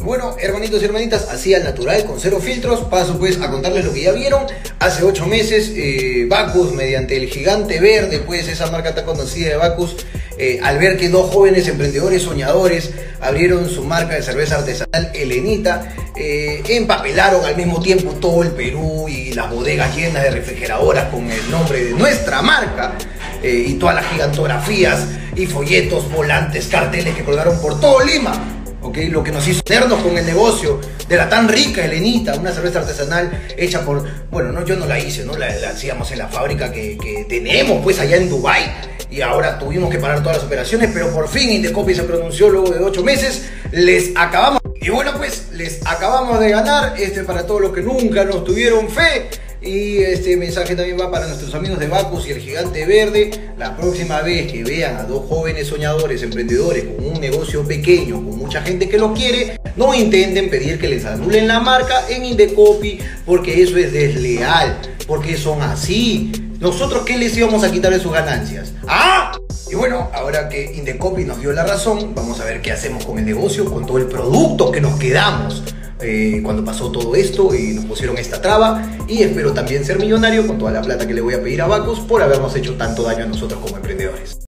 Bueno, hermanitos y hermanitas, así al natural, con cero filtros, paso pues a contarles lo que ya vieron. Hace 8 meses, Bacchus, mediante el Gigante Verde, pues esa marca tan conocida de Bacchus, al ver que dos jóvenes emprendedores soñadores abrieron su marca de cerveza artesanal Helenita, empapelaron al mismo tiempo todo el Perú y las bodegas llenas de refrigeradoras con el nombre de nuestra marca, y todas las gigantografías y folletos, volantes, carteles que colgaron por todo Lima. Okay, lo que nos hizo hacernos con el negocio de la tan rica Helenita, una cerveza artesanal hecha por, bueno, no, yo no la hice, ¿no? La hacíamos en la fábrica que tenemos pues allá en Dubái, y ahora tuvimos que parar todas las operaciones, pero por fin Indecopi se pronunció luego de 8 meses, les acabamos, y bueno pues, les acabamos de ganar, para todos los que nunca nos tuvieron fe. Y este mensaje también va para nuestros amigos de Bacchus y el Gigante Verde. La próxima vez que vean a dos jóvenes soñadores, emprendedores con un negocio pequeño, con mucha gente que lo quiere, no intenten pedir que les anulen la marca en Indecopi, porque eso es desleal, porque son así. ¿Nosotros qué les íbamos a quitar de sus ganancias? ¡Ah! Y bueno, ahora que Indecopi nos dio la razón, vamos a ver qué hacemos con el negocio, con todo el producto que nos quedamos cuando pasó todo esto y nos pusieron esta traba. Y espero también ser millonario con toda la plata que le voy a pedir a Bacchus por habernos hecho tanto daño a nosotros como emprendedores.